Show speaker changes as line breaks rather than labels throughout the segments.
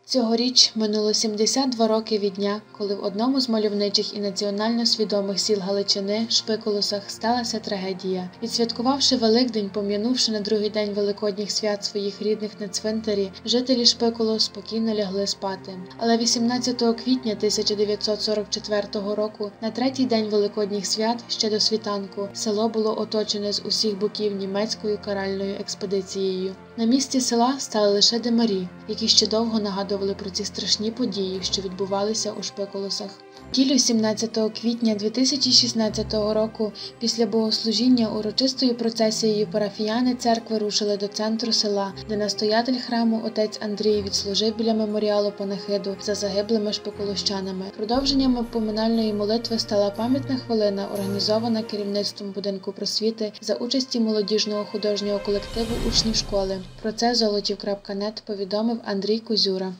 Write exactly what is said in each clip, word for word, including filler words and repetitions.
Цьогоріч минуло сімдесят два роки від дня, коли в одному з мальовничих і національно свідомих сіл Галичини, Шпиколусах, сталася трагедія. Відсвяткувавши Великдень, пом'янувши на другий день великодніх свят своїх рідних на цвинтарі, жителі Шпиколу спокійно лягли спати. Але вісімнадцятого квітня тисяча дев'ятсот сорок четвертого року, на третій день великодніх свят, ще до світанку, село було оточене з усіх боків німецькою каральною експедицією. На місці села стали лише димарі, які ще довго нагадували про ці страшні події, що відбувалися у Шпиколусах. Неділю сімнадцятого квітня дві тисячі шістнадцятого року після богослужіння урочистою процесією парафіяни церкви рушили до центру села, де настоятель храму отець Андрій відслужив біля меморіалу панахиду за загиблими шпиколущанами. Продовженням поминальної молитви стала пам'ятна хвилина, організована керівництвом будинку просвіти за участі молодіжного художнього колективу учнів школи. Про це золотів крапка нет повідомив Андрій Козюра.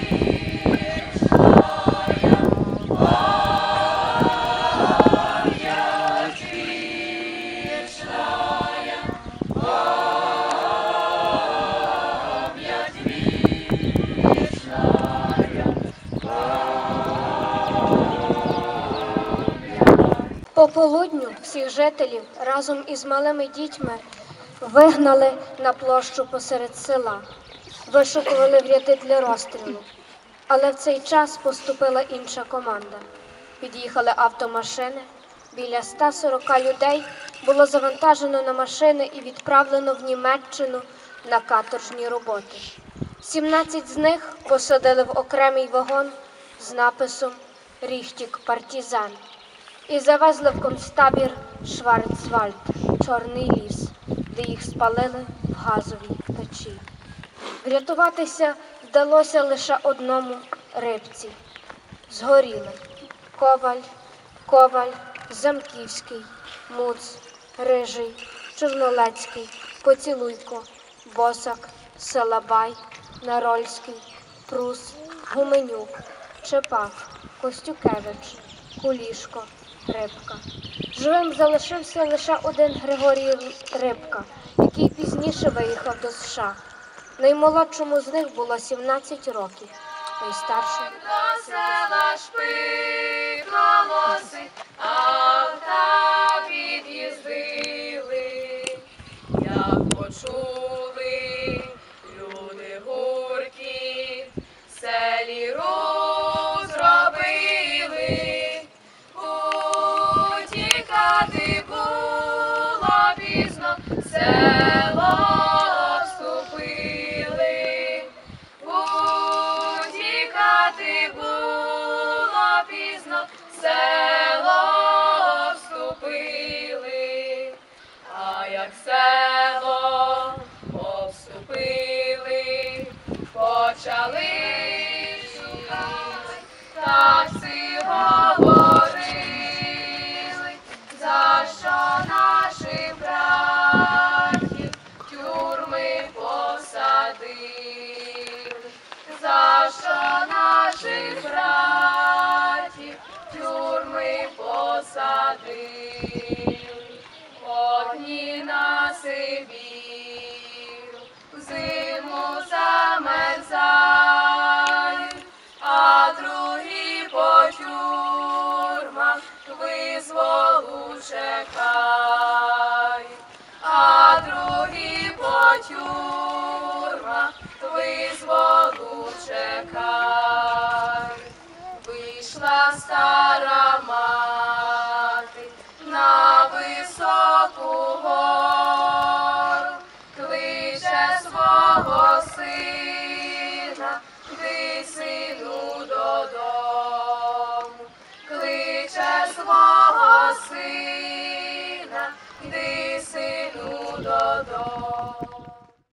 Пополудню всіх жителів разом із малими дітьми вигнали на площу посеред села, вишукували в ряди для розстрілу. Але в цей час поступила інша команда. Під'їхали автомашини, біля ста сорока людей було завантажено на машини і відправлено в Німеччину на каторжні роботи. сімнадцять з них посадили в окремий вагон з написом «Ріхтік партизан» і завезли в концтабір Шварцвальд, Чорний ліс, де їх спалили в газовій печі. Врятуватися вдалося лише одному рибці. Згоріли Коваль, Коваль, Замківський, Муц, Рижий, Чорнолецький, Поцілуйко, Босак, Салабай, Нарольський, Прус, Гуменюк, Чепах, Костюкевич, Кулішко, Рибка. Живим залишився лише один Григорій Рибка, який пізніше виїхав до США. Наймолодшому з них було сімнадцять років, найстаршому –
села Шпиколуси, авто під'їздили, як почули люди гурки, в селі рух зробили, утікати було пізно, село вступили, утікати було пізно, село вступили, а як село обступили, почали шукати, так си говорили, за що наших братів тюрми посадили, за що наших братів тюрми посадили, одні на Сибір, зиму замерзають, а другі по тюрмах визволу чекають, а другі по тюрмах визволу чекають. Вийшла стара мати на високу гору, кличе свого сина, йди, сину, додому, кличе свого сина.